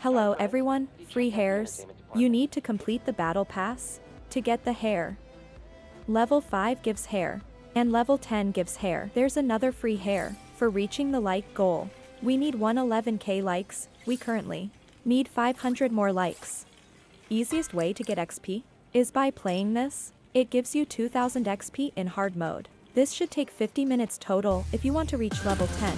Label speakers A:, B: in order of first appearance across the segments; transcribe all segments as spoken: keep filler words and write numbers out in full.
A: Hello everyone, free hairs. You need to complete the battle pass to get the hair. Level five gives hair. And level ten gives hair. There's another free hair for reaching the like goal. We need one hundred eleven K likes. We currently need five hundred more likes. Easiest way to get X P is by playing this. It gives you two thousand X P in hard mode. This should take fifty minutes total if you want to reach level ten.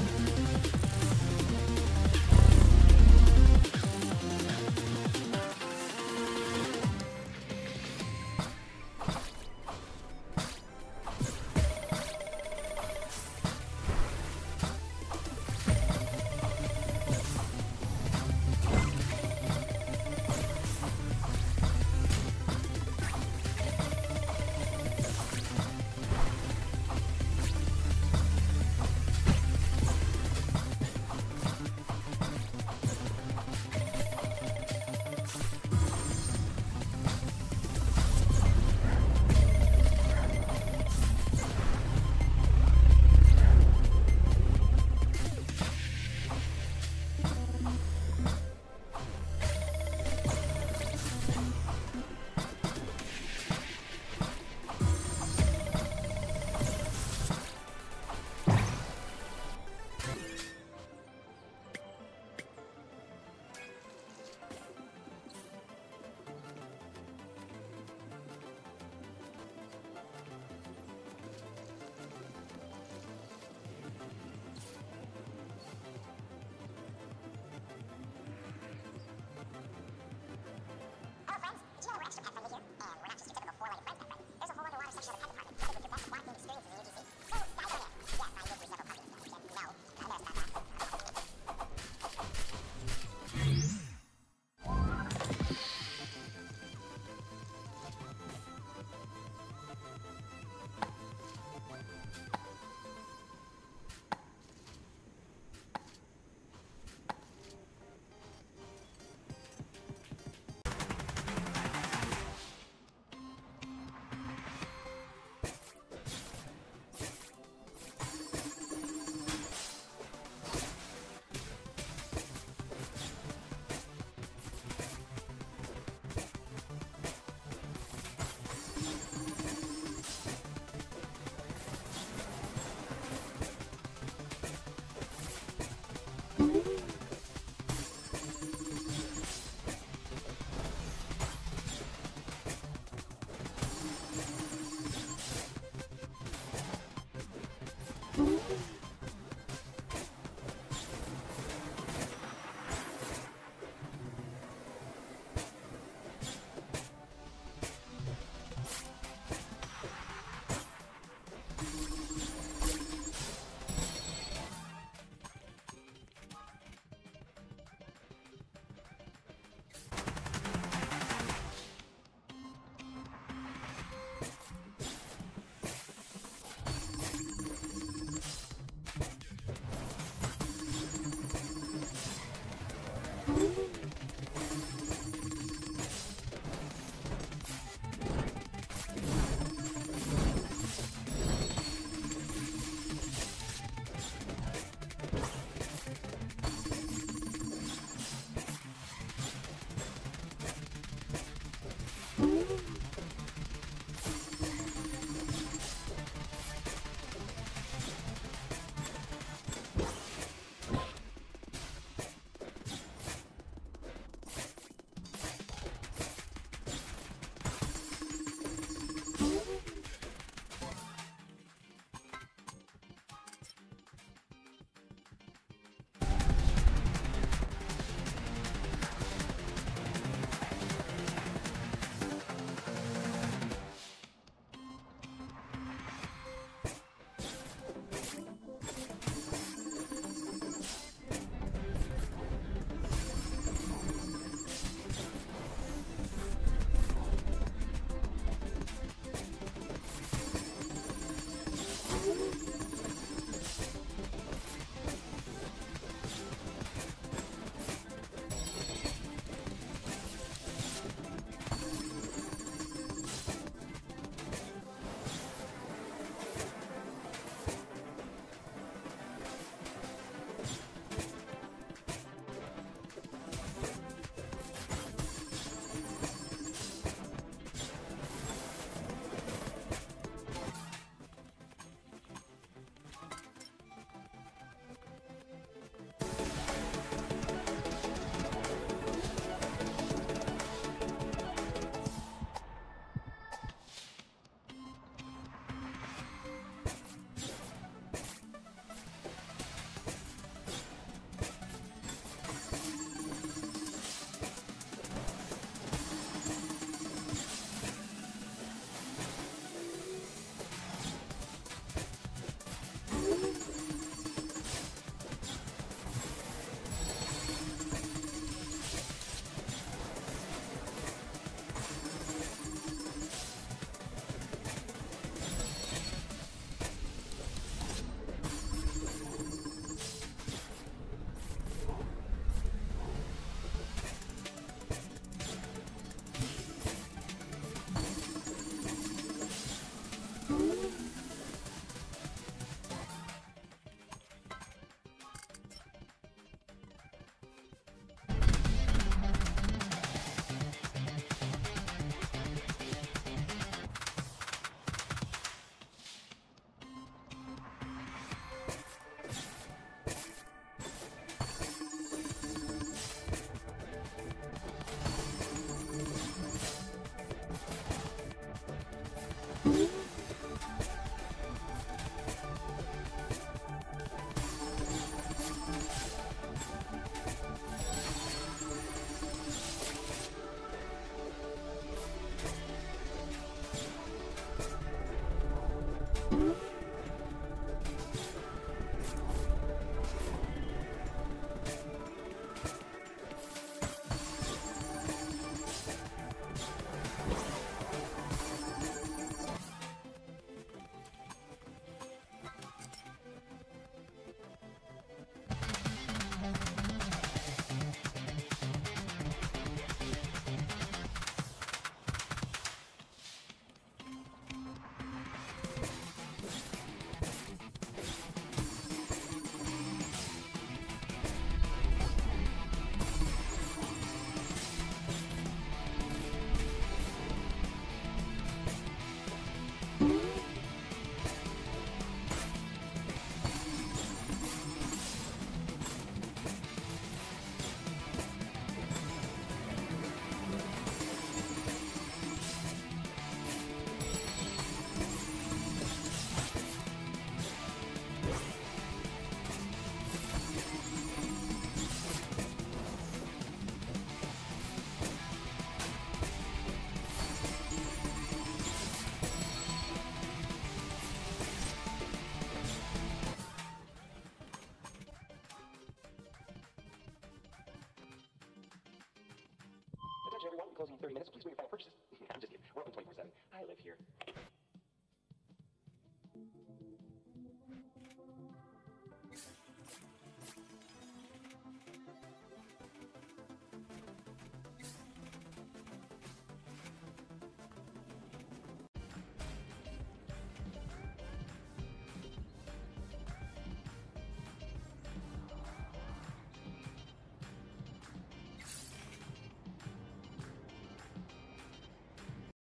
B: Attention everyone, closing in thirty minutes. Please bring your final purchases. I'm just kidding. We're open twenty-four seven. I live here.